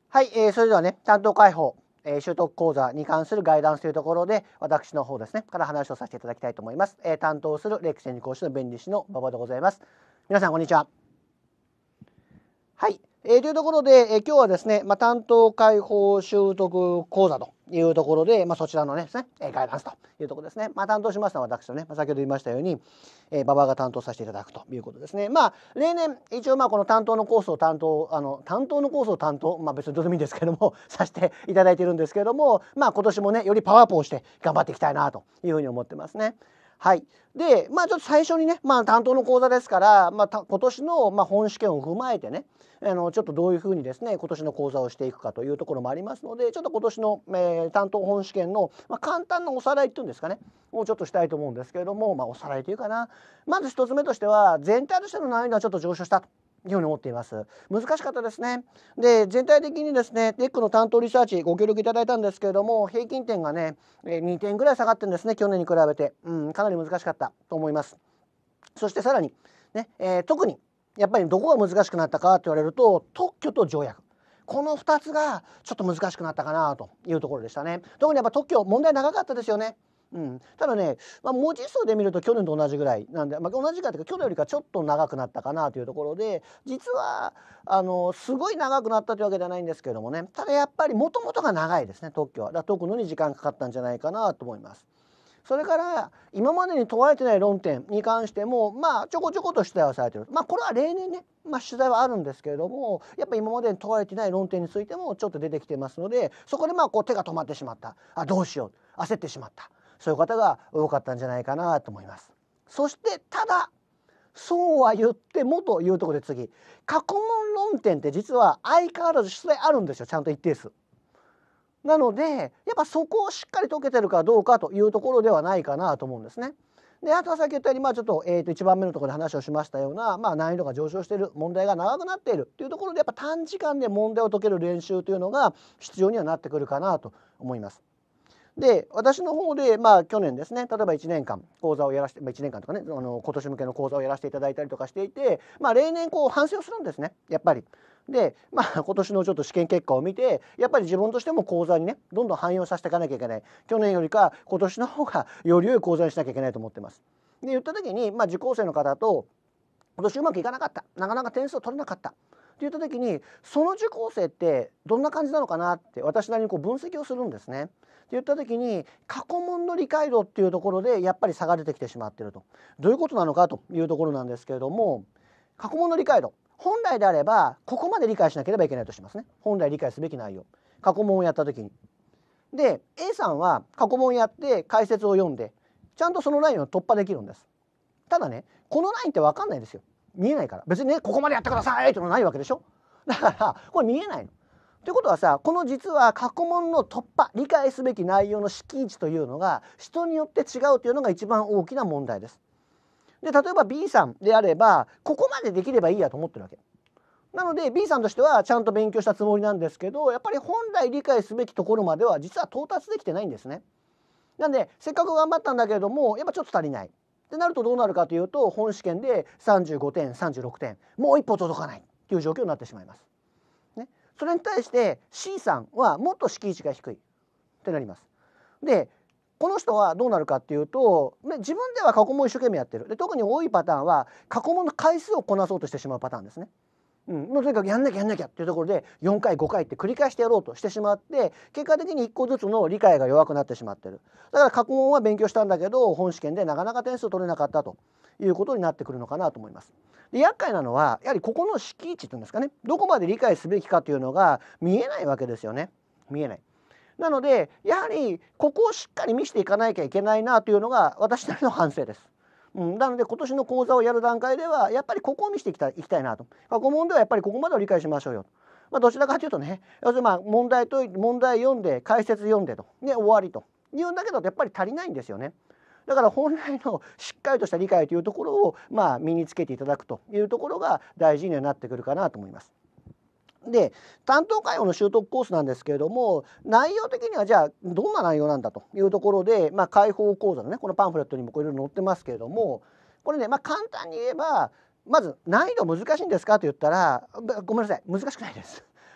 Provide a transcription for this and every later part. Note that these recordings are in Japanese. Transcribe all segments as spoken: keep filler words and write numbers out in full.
はい、えー、それではね、担当開放、えー、習得講座に関するガイダンスというところで、私の方ですね、から話をさせていただきたいと思います。えー、担当するレクチェンジ講師の弁理士の馬場でございます。皆さん、こんにちは。はい、えー、というところで、えー、今日はですね、まあ、担当開放習得講座というところで、まあ、そちらのね、ですね、えー、ガイダンスというところですね。まあ、担当しますのは私とね、まあ、先ほど言いましたように、えー、馬場が担当させていただくということですね。まあ、例年、一応、まあ、この担当のコースを担当、あの、担当のコースを担当、まあ、別にどうでもいいんですけども、させていただいているんですけれども、まあ、今年もね、よりパワーアップをして頑張っていきたいなというふうに思ってますね。はい。で、まあちょっと最初にね、まあ担当の講座ですから、まあ今年のまあ本試験を踏まえてね、あのちょっとどういうふうにですね、今年の講座をしていくかというところもありますので、ちょっと今年の、えー、担当本試験の、まあ、簡単なおさらいっていうんですかね、をちょっとしたいと思うんですけれども、まあおさらいというかな、まず一つ目としては、全体としての難易度はちょっと上昇したというふうに思っています。難しかったですね。で、全体的にですね、テックの担当リサーチご協力いただいたんですけれども、平均点がね、にてんぐらい下がってるんですね、去年に比べて。うん、かなり難しかったと思います。そしてさらに、ね、えー、特にやっぱりどこが難しくなったかと言われると、特許と条約。このふたつがちょっと難しくなったかなというところでしたね。特にやっぱ特許、問題長かったですよね。うん、ただね、まあ、文字数で見ると去年と同じぐらいなんで、まあ、同じかというか去年よりかちょっと長くなったかなというところで、実はあのすごい長くなったというわけではないんですけれどもね、ただやっぱりもともとが長いですね、特許は。だから解くのに時間かかったんじゃないかなと思います。それから今までに問われてない論点に関してもまあちょこちょこと取材はされてる。まあこれは例年ね、まあ、取材はあるんですけれども、やっぱ今までに問われてない論点についてもちょっと出てきてますので、そこでまあこう手が止まってしまった、あどうしよう、焦ってしまった、そういう方が多かったんじゃないかなと思います。そしてただそうは言ってもというところで次、過去問論点って実は相変わらず出題あるんですよ、ちゃんと一定数。なのでやっぱそこをしっかり解けてるかどうかというところではないかなと思うんですね。であとは先言ったようにまあちょっと,、えー、といちばんめのところで話をしましたような、まあ、難易度が上昇している、問題が長くなっているというところでやっぱ短時間で問題を解ける練習というのが必要にはなってくるかなと思います。で私の方でまあ去年ですね、例えばいちねんかん講座をやらせて、まあ、いちねんかんとかね、あの今年向けの講座をやらせていただいたりとかしていて、まあ例年こう反省をするんですね、やっぱり。でまあ今年のちょっと試験結果を見て、やっぱり自分としても講座にねどんどん汎用させていかなきゃいけない、去年よりか今年の方がより良い講座にしなきゃいけないと思ってます。で言った時に、まあ、受講生の方と今年うまくいかなかった、なかなか点数を取れなかったって言った時に、その受講生ってどんな感じなのかなって私なりにこう分析をするんですね。って言った時に過去問の理解度っていうところでやっぱり差が出てきてしまっていると。どういうことなのかというところなんですけれども、過去問の理解度、本来であればここまで理解しなければいけないとしますね。本来理解すべき内容、過去問をやった時に。で A さんは過去問やって解説を読んでちゃんとそのラインを突破できるんです。ただね、このラインって分かんないですよ。見えないから。別にねここまでやってくださいってのないわけでしょ。だからこれ見えないの。ということはさ、この実は過去問の突破、理解すべき内容の敷地というのが人によって違うというのが一番大きな問題です。で例えば B さんであればここまでできればいいやと思ってるわけなので B さんとしてはちゃんと勉強したつもりなんですけど、やっぱり本来理解すべきところまでは実は到達できてないんですね。なんでせっかく頑張ったんだけれどもやっぱちょっと足りないってなるとどうなるかというと、本試験でさんじゅうごてんさんじゅうろくてん、もう一歩届かないっていう状況になってしまいます。ね、それに対して C さんはもっと敷地が低いってなります。でこの人はどうなるかっていうと、自分では過去問を一生懸命やってる。で特に多いパターンは過去問の回数をこなそうとしてしまうパターンですね。うん、もうとにかくやんなきゃやんなきゃっていうところでよんかいごかいって繰り返してやろうとしてしまって、結果的にいっこずつの理解が弱くなってしまってる。だから過去問は勉強したんだけど本試験でなかなか点数取れなかったということになってくるのかなと思います。で厄介なのはやはりここの敷地っていうんですかね、どこまで理解すべきかというのが見えないわけですよね。見えない。なのでやはりここをしっかり見せていかなきゃいけないなというのが私なりの反省です。うん、なので今年の講座をやる段階ではやっぱりここを見せていきたい、いきたいなと。過去問ではやっぱりここまでを理解しましょうよ。まあ、どちらかというとね、要するにまあ問題と問題読んで解説読んでと、ね、終わりというんだけどやっぱり足りないんですよね。だから本来のしっかりとした理解というところをまあ身につけていただくというところが大事にはなってくるかなと思います。で担当介護の習得コースなんですけれども、内容的にはじゃあどんな内容なんだというところで、まあ、解放講座のねこのパンフレットにもいろいろ載ってますけれども、これね、まあ、簡単に言えばまず難易度難しいんですかと言ったらごめんなさい、難しくないです。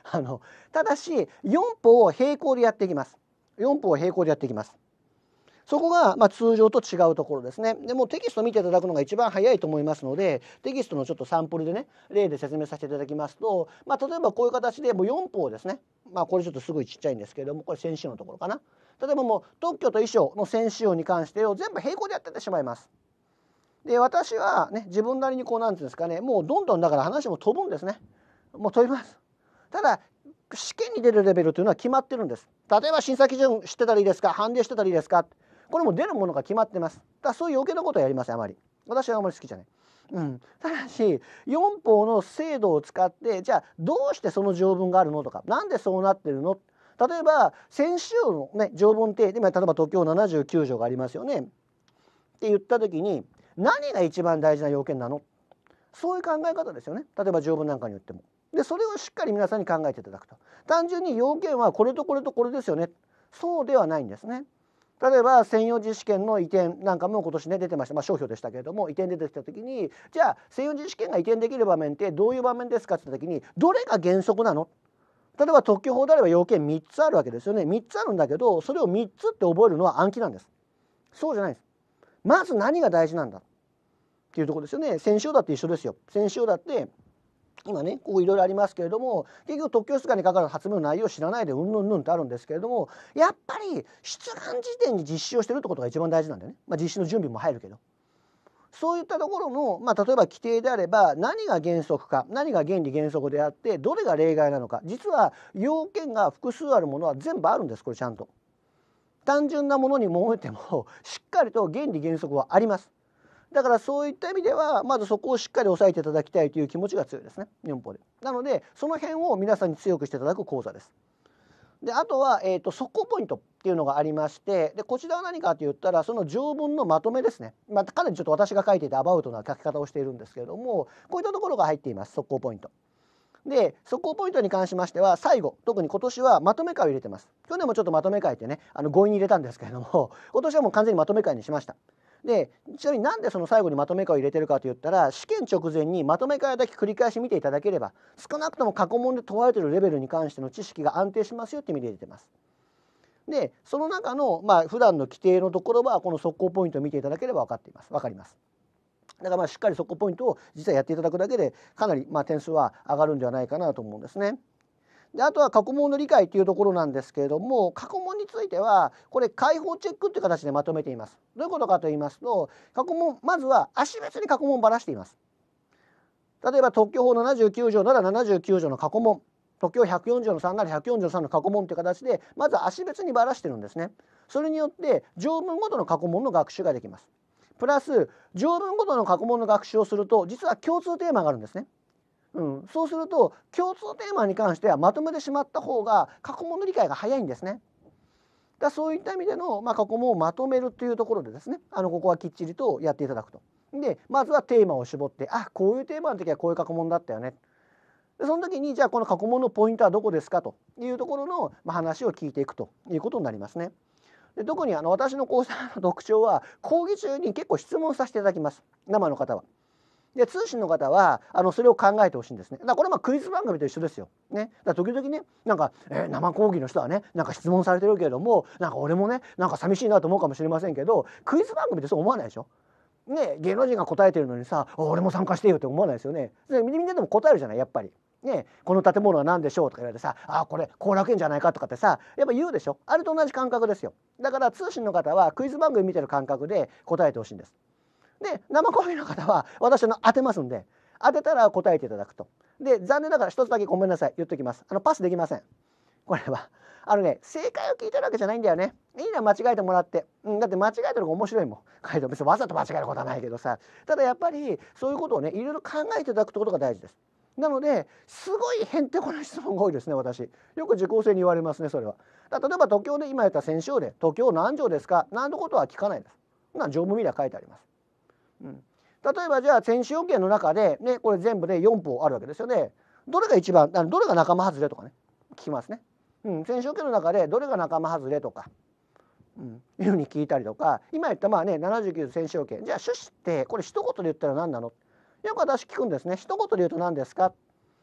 あのただしよん歩を並行でやっていきます。よん歩を並行でやっていきます。そこがまあ通常と違うところですね。でもテキスト見ていただくのが一番早いと思いますので、テキストのちょっとサンプルでね例で説明させていただきますと、まあ、例えばこういう形でもうよん歩をですね、まあ、これちょっとすごいちっちゃいんですけれども、これ線使用のところかな。例えばもう特許と衣装の線使用に関してを全部並行でやってってしまいます。で私はね自分なりにこうなんていうんですかね、もうどんどんだから話も飛ぶんですね。もう飛びます。ただ試験に出るレベルというのは決まってるんです。例えば審査基準知ってたらいいですか、判例知ってたらいいですか、これも出るものが決まってます。だからそういう余計なことはやりません。あまり私はあまり好きじゃない。うん、ただしよん歩の制度を使って、じゃあどうしてその条文があるのとか、なんでそうなってるの、例えば先週の、ね、条文って今例えば東京ななじゅうきゅう条がありますよねって言った時に何が一番大事な要件なの、そういう考え方ですよね。例えば条文なんかに言っても。でそれをしっかり皆さんに考えていただくと、単純に要件はこれとこれとこれですよね、そうではないんですね。例えば専用実試験の移転なんかも今年ね出てました。まあ商標でしたけれども、移転出てきた時に、じゃあ専用実試験が移転できる場面ってどういう場面ですかって言った時に、どれが原則なの、例えば特許法であれば要件みっつあるわけですよね。みっつあるんだけど、それをみっつって覚えるのは暗記なんです。そうじゃないです。まず何が大事なんだっていうところですよね。先週だって一緒ですよ。先週だって今ねここいろいろありますけれども、結局特許出願にかかる発明の内容を知らないでうんぬんぬんってあるんですけれども、やっぱり出願時点に実施をしてるってことが一番大事なんだよね。まあ、実施の準備も入るけど、そういったところの、まあ、例えば規定であれば何が原則か、何が原理原則であってどれが例外なのか、実は要件が複数あるものは全部あるんです。これちゃんと単純なものに思えてもしっかりと原理原則はあります。だからそういった意味ではまずそこをしっかり押さえていただきたいという気持ちが強いですね、よん歩で。なのでその辺を皆さんに強くしていただく講座です。であとは、えーと、速攻ポイントっていうのがありまして、でこちらは何かと言ったらその条文のまとめですね。まあ、かなりちょっと私が書いていてアバウトな書き方をしているんですけれども、こういったところが入っています。速攻ポイントで、速攻ポイントに関しましては最後、特に今年はまとめ会を入れてます。去年もちょっとまとめ会ってねあの強引に入れたんですけれども、今年はもう完全にまとめ会にしました。でちなみになんでその最後にまとめ会を入れてるかといったら、試験直前にまとめ会だけ繰り返し見ていただければ少なくとも過去問で問われているレベルに関しての知識が安定しますよって意味で入れてます。でその中のまあ普段の規定のところはこの速攻ポイントを見ていただければ分かっています。分かります。だからまあしっかり速攻ポイントを実はやっていただくだけでかなりまあ点数は上がるんではないかなと思うんですね。であとは過去問の理解というところなんですけれども、過去問についてはこれ開放チェックという形でまとめています。どういうことかと言いますと、過去問まずは足別に過去問をばらしています。例えば特許法ななじゅうきゅう条ならななじゅうきゅう条の過去問、特許ひゃくよんじゅうのさんならひゃくよんじゅうのさんの過去問という形でまず足別にばらしてるんですね。それによって条文ごとの過去問の学習ができます。プラス条文ごとの過去問の学習をすると実は共通テーマがあるんですね。うん、そうすると共通テーマに関してはまとめてしまった方が過去問の理解が早いんですね。だそういった意味での、まあ、過去問をまとめるというところでですね、あのここはきっちりとやっていただくと。でまずはテーマを絞って、あこういうテーマの時はこういう過去問だったよね。でその時にじゃあこの過去問のポイントはどこですかというところの、まあ、話を聞いていくということになりますね。で特にあの私の講座の特徴は講義中に結構質問させていただきます。生の方は。で通信の方はあのそれを考えてほしいんですね。だからこれはまあクイズ番組と一緒ですよ。ね、だから時々ねなんか、えー、生講義の人はねなんか質問されてるけれども、なんか俺もねなんか寂しいなと思うかもしれませんけど、クイズ番組ってそう思わないでしょ。ね、芸能人が答えてるのにさ俺も参加してよって思わないですよね。でみんなでも答えるじゃないやっぱり。ね、この建物は何でしょうとか言われてさ、あこれ後楽園じゃないかとかってさやっぱ言うでしょ。あれと同じ感覚ですよ。だから通信の方はクイズ番組見てる感覚で答えてほしいんです。で生講義の方は私の当てますんで、当てたら答えていただくと。で残念ながら一つだけごめんなさい言っときます。あのパスできません。これはあのね正解を聞いてるわけじゃないんだよね。いいのは間違えてもらって、うん、だって間違えてる方が面白いもん。書いて別にわざと間違えることはないけどさ、ただやっぱりそういうことをねいろいろ考えていただくことが大事です。なのですごいへんてこな質問が多いですね。私よく受講生に言われますね。それはだ例えば東京で今言った先週で東京何条ですかなんてことは聞かないです。な条文見りゃ書いてあります。うん、例えばじゃあ先週要件の中でねこれ全部でよん歩あるわけですよね。どれが一番どれが仲間外れとかね聞きますね。うん、先週要件の中でどれが仲間外れとか、うん、いうふうに聞いたりとか、今言ったまあねななじゅうきゅう先週要件、じゃあ趣旨ってこれ一言で言ったら何なの、よく私聞くんですね。一言で言うと何ですか。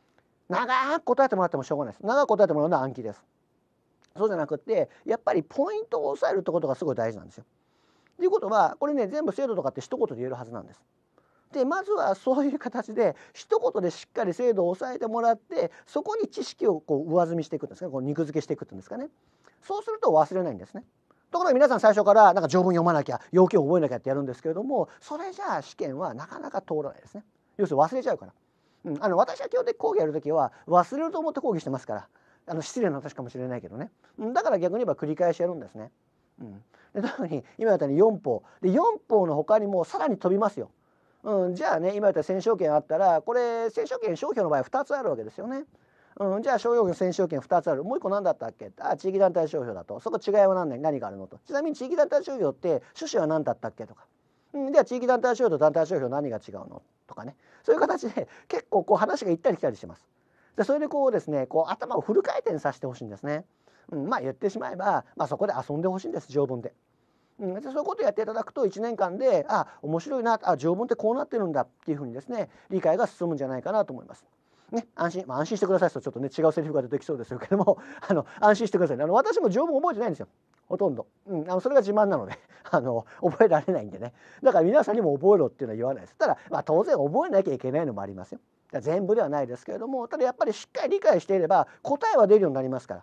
長く答えてもらってもしょうがないです。長く答えてもらうのは暗記です。そうじゃなくてやっぱりポイントを押さえるってことがすごい大事なんですよ。ということはこれね全部制度とかって一言で言えるはずなんです。でまずはそういう形で一言でしっかり制度を押さえてもらってそこに知識をこう上積みしていくんですね。こう肉付けしていくっていうんですかね。そうすると忘れないんですね。ところが皆さん最初からなんか条文読まなきゃ要件を覚えなきゃってやるんですけれどもそれじゃあ試験はなかなか通らないですね。要するに忘れちゃうから、うん、あの私は基本的に講義やるときは忘れると思って講義してますから、あの失礼な私かもしれないけどね、うん、だから逆に言えば繰り返しやるんですね。うん、で特に今言ったようによん法でよん法の他にもさらに飛びますよ。うん、じゃあね今言った戦勝権あったらこれ戦勝権商標の場合ふたつあるわけですよね。うん、じゃあ商標権戦勝権ふたつある。もういっこ何だったっけ。あ地域団体商標だと。そこ違いは何何があるのと。ちなみに地域団体商標って趣旨は何だったっけとか、うん、じゃあ地域団体商標と団体商標何が違うのとかね、そういう形で結構こう話が行ったり来たりします。でそれでこうですねこう頭をフル回転させてほしいんですね。うん、まあ言ってしまえば、まあ、そこで遊んでほしいんです条文で。うん、でそういうことをやっていただくといちねんかんであ面白いなあ条文ってこうなってるんだっていうふうにですね理解が進むんじゃないかなと思います。ね、安心、まあ、安心してくださいとちょっとね違うセリフが出てきそうですけどもあの安心してください、ね、あの私も条文覚えてないんですよほとんど、うん、あのそれが自慢なのであの覚えられないんでね、だから皆さんにも覚えろっていうのは言わないです。ただ、まあ、当然覚えなきゃいけないのもありますよ。全部ではないですけれどもただやっぱりしっかり理解していれば答えは出るようになりますから、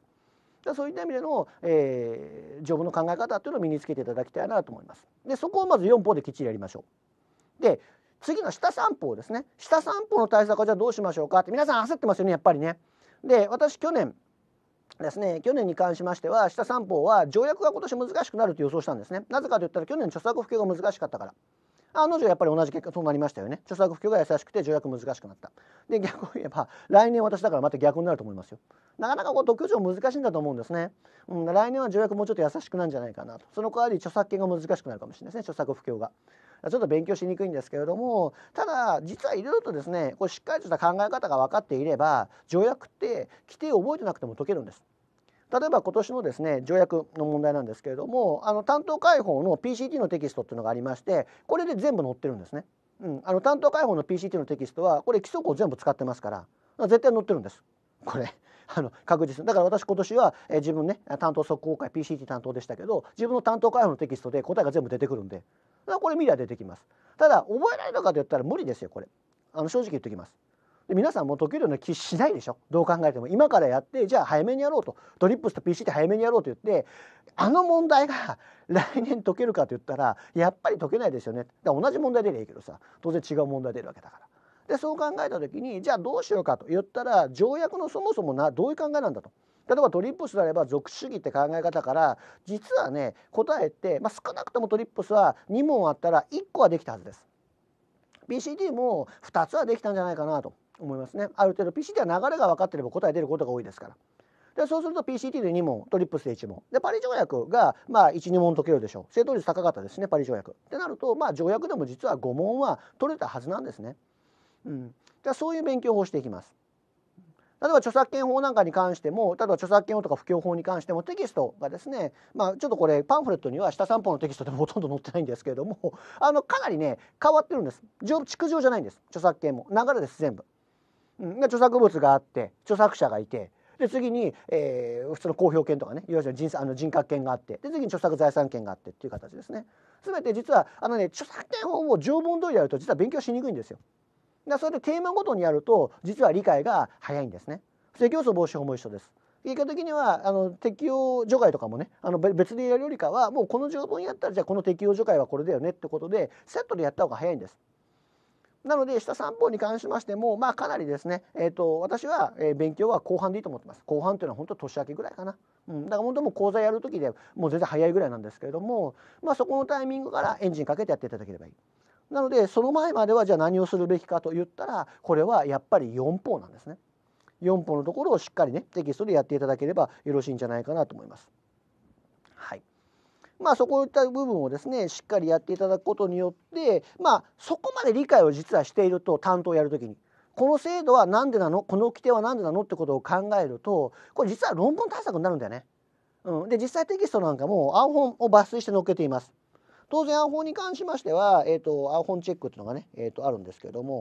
そういった意味での、えー、条文の考え方っていうのを身につけていただきたいなと思います。でそこをまずよん法できっちりやりましょう。で次の下さん法ですね。下さん法の対策はじゃあどうしましょうかって皆さん焦ってますよねやっぱりね。で私去年ですね去年に関しましては下さん法は条約が今年難しくなると予想したんですね。なぜかといったら去年著作不況が難しかったから。あの女やっぱり同じ結果となりましたよね。著作不況が優しくて条約難しくなった。で逆を言えば来年私だからまた逆になると思いますよ。なかなかこう特許庁難しいんだと思うんですね。うん、来年は条約もうちょっと優しくなるんじゃないかなと。その代わり著作権が難しくなるかもしれないですね著作不況が。ちょっと勉強しにくいんですけれどもただ実はいろいろとですねこうしっかりとした考え方が分かっていれば条約って規定を覚えてなくても解けるんです。例えば今年のですね条約の問題なんですけれどもあの担当開放の ピーシーティー のテキストっていうのがありましてこれで全部載ってるんですね。うん、あの担当開放の ピーシーティー のテキストはこれ基礎項全部使ってますから絶対載ってるんですこれあの確実だから私今年は、えー、自分ね担当速報会 ピーシーティー 担当でしたけど自分の担当開放のテキストで答えが全部出てくるんでだからこれ見りゃ出てきます。ただ覚えられるかと言ったら無理ですよこれあの正直言っておきます。で皆さんも解けるような気しないでしょどう考えても。今からやってじゃあ早めにやろうとドリップスと ピーシー って早めにやろうと言ってあの問題が来年解けるかと言ったらやっぱり解けないですよね。だから同じ問題出りゃいいけどさ当然違う問題出るわけだから。でそう考えた時にじゃあどうしようかと言ったら条約のそもそもなどういう考えなんだと。例えばトリップスであれば属主義って考え方から実はね答えって、まあ、少なくともトリップスはに問あったらいっこはできたはずです。ピーシーティー もふたつはできたんじゃないかなと思いますね。ある程度 ピーシーティー は流れが分かっていれば答え出ることが多いですから。でそうすると ピーシーティー でに問トリップスでいち問でパリ条約がまあいちに問解けるでしょう。正答率高かったですねパリ条約ってなるとまあ条約でも実はご問は取れたはずなんですね。うん、でそういう勉強をしていきます。例えば著作権法なんかに関しても例えば著作権法とか不況法に関してもテキストがですねまあちょっとこれパンフレットには下さん法のテキストでもほとんど載ってないんですけれどもあのかなりね変わってるんです。築上じゃないんです。著作権も流れです全部、うん、著作物があって著作者がいてで次に、えー、普通の公表権とかねいわゆる 人, あの人格権があってで次に著作財産権があってっていう形ですね。全て実はあのね著作権法を条文通りやると実は勉強しにくいんですよ。だそれでテーマごとにやると実は理解が早いんですね。不正競争防止法も一緒です。結果的にはあの適用除外とかもねあの別でやるよりかはもうこの条文やったらじゃあこの適用除外はこれだよねってことでセットでやった方が早いんです。なので下さん法に関しましてもまあかなりですね、えー、と私は、えー、勉強は後半でいいと思ってます。後半というのは本当年明けぐらいかな、うん、だから本当もう講座やる時でもう全然早いぐらいなんですけれどもまあそこのタイミングからエンジンかけてやっていただければいい。なのでその前まではじゃあ何をするべきかと言ったらこれはやっぱりよん法なんですね。よん法のところをしっかりねテキストでやっていただければよろしいんじゃないかなと思います。はい。まあそういった部分をですねしっかりやっていただくことによってまあそこまで理解を実はしていると担当をやるときにこの制度は何でなのこの規定は何でなのってことを考えるとこれ実は論文対策になるんだよね。うん、で実際テキストなんかも青本を抜粋して載っけています。当然青本に関しましては、えーと、青本チェックっていうのがね、えーと、あるんですけれども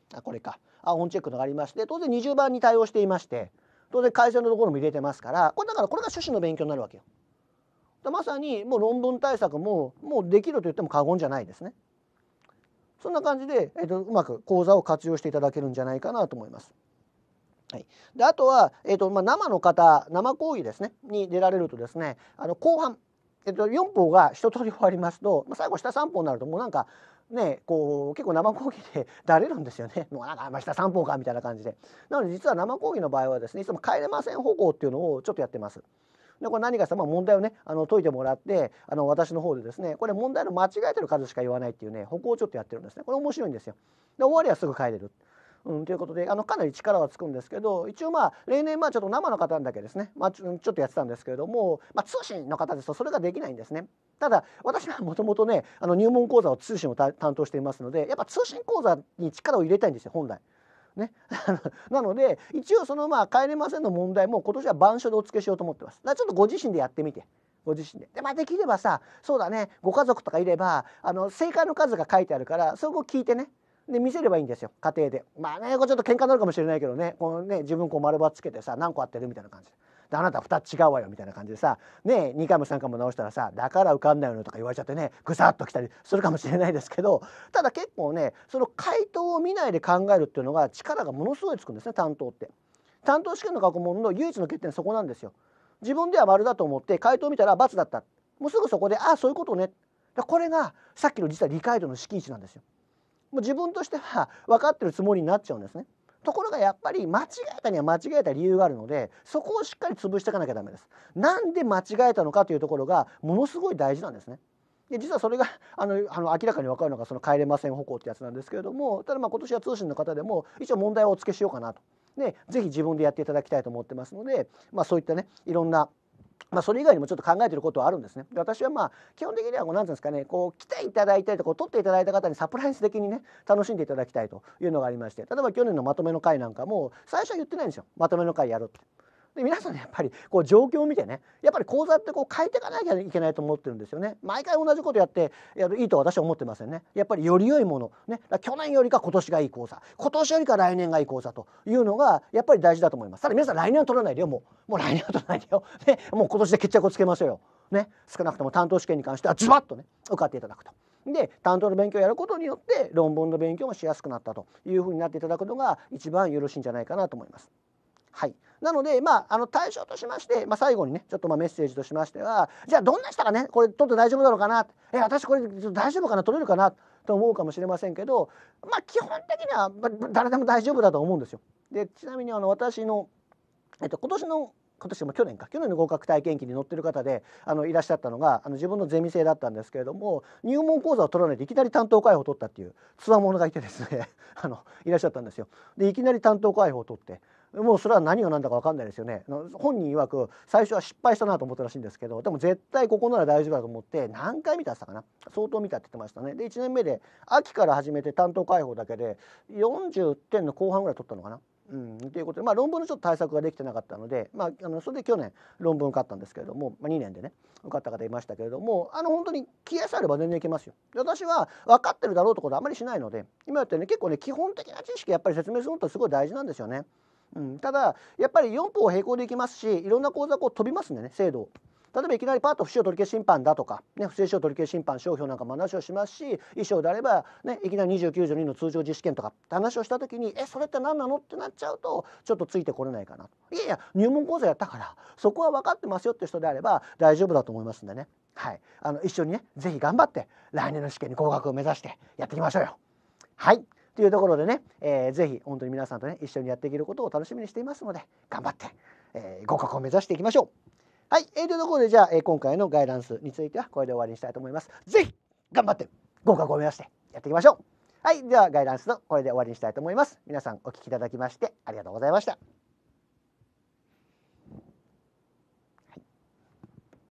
あこれかあオンチェックのがありまして、当然にじゅうばんに対応していまして、当然会社のところも入れてますから、これだからこれが趣旨の勉強になるわけよ。まさにもう論文対策ももうできると言っても過言じゃないですね。そんな感じで、えー、とうまく講座を活用していただけるんじゃないかなと思います。はい、であとは、えーとまあ、生の方生講義ですねに出られるとですね、あの後半、えー、とよんぽうが一通り終わりますと、まあ、最後下さんぽうになるともうなんかねこう結構生講義でだれるんですよね。もうなんか、まあ、下さんぽうかみたいな感じで。なので実は生講義の場合はですね、いつも帰れません歩行っていうのをちょっとやってます。でこれ何かさ、まあ、問題をねあの解いてもらって、あの私の方でですね、これ問題の間違えてる数しか言わないっていうね歩行をちょっとやってるんですね。これ面白いんですよ。で終わりはすぐ帰れる。うん、ということであのかなり力はつくんですけど、一応まあ例年まあちょっと生の方だけですね、まあ、ちょっとやってたんですけれども、まあ、通信の方ですとそれができないんですね。ただ私はもともとねあの入門講座を通信を担当していますので、やっぱ通信講座に力を入れたいんですよ本来。ね、なので一応そのまあ帰れませんの問題も今年は板書でお付けしようと思ってます。だからちょっとご自身でやってみて。ご自身でで、まあ、できればさそうだねご家族とかいればあの正解の数が書いてあるからそこを聞いてねで見せればいいんですよ家庭で。まあねこれちょっと喧嘩になるかもしれないけどね、このね自分こう丸バツつけてさ何個あってるみたいな感じで。であなたふたつ違うわよみたいな感じでさねにかいもさんかいも直したらさだから受かんないのとか言われちゃってねぐさっときたりするかもしれないですけど、ただ結構ねその回答を見ないで考えるっていうのが力がものすごいつくんですね。担当って担当試験の過去問の唯一の欠点そこなんですよ。自分では丸だと思って回答を見たら×だった、もうすぐそこでああそういうことね、これがさっきの実は理解度の敷地なんですよ。もう自分としては分かってるつもりになっちゃうんですね。ところがやっぱり間違えたには間違えた理由があるので、そこをしっかり潰していかなきゃダメです。なんで間違えたのかというところがものすごい大事なんですね。で実はそれがあのあの明らかに分かるのがその帰れません歩行ってやつなんですけれども、ただまあ今年は通信の方でも一応問題をお付けしようかなと。でぜひ自分でやっていただきたいと思ってますので、まあ、そういったねいろんなまあそれ以外にもちょっと考えていることはあるんですね。で私はまあ基本的にはこう何ていうんですかね、こう来ていただいたりとか取っていただいた方にサプライズ的にね楽しんでいただきたいというのがありまして、例えば去年のまとめの会なんかも最初は言ってないんですよ。まとめの会やるって。で皆さんねやっぱりこう状況を見てねやっぱり講座ってこう変えていかなきゃいけないと思ってるんですよね。毎回同じことやってやるいいと私は思ってませんね。やっぱりより良いものね、去年よりか今年がいい講座、今年よりか来年がいい講座というのがやっぱり大事だと思います。ただ皆さん来年は取らないでよ、もうもう来年は取らないでよ、ね、もう今年で決着をつけましょうよ、ね、少なくとも担当試験に関してはズバッとね受かっていただくと。で担当の勉強をやることによって論文の勉強もしやすくなったというふうになっていただくのが一番よろしいんじゃないかなと思います。はい、なので、まあ、あの対象としまして、まあ、最後にねちょっとまあメッセージとしましては、じゃあどんな人がねこれ取って大丈夫なのかな、え私これ大丈夫かな取れるかなと思うかもしれませんけど、まあ基本的には誰でも大丈夫だと思うんですよ。でちなみにあの私の、えっと、今年の今年も去年か去年の合格体験記に載ってる方であのいらっしゃったのがあの自分のゼミ生だったんですけれども、入門講座を取らないでいきなり担当開放を取ったっていうつわものがいてですねあのいらっしゃったんですよ。でいきなり担当開放を取ってもうそれは何が何だか分かんないですよね。本人曰く最初は失敗したなと思ったらしいんですけど、でも絶対ここなら大丈夫だと思って何回見たって言ったかな、相当見たって言ってましたね。でいちねんめで秋から始めて担当開放だけでよんじゅってんの後半ぐらい取ったのかな。うん、ということで、まあ、論文のちょっと対策ができてなかったので、まあ、あのそれで去年論文受かったんですけれども、まあ、にねんでね受かった方いましたけれども、あの本当に気合さえあれば全然いけますよ。で私は分かってるだろうとことあまりしないので、今やってね結構ね基本的な知識やっぱり説明するのってすごい大事なんですよね。うん、ただやっぱりよんぽう並行でいきますし、いろんな講座こう飛びますんでね精度を。例えばいきなりパッと不使用取り消し審判だとか、ね、不正使用取り消し審判商標なんかも話をしますし、衣装であれば、ね、いきなりにじゅうきゅうじょうにの通常実施権とかって話をした時にえそれって何なのってなっちゃうとちょっとついてこれないかなと。いやいや入門講座やったからそこは分かってますよって人であれば大丈夫だと思いますんでね、はい、あの一緒にねぜひ頑張って来年の試験に合格を目指してやっていきましょうよ。はいというところでね、えー、ぜひ本当に皆さんとね一緒にやっていけることを楽しみにしていますので頑張って、えー、合格を目指していきましょう。はい、えー、というところでじゃあ、えー、今回のガイダンスについてはこれで終わりにしたいと思います。ぜひ頑張って合格を目指してやっていきましょう。はい、ではガイダンスのこれで終わりにしたいと思います。皆さんお聞きいただきましてありがとうございました。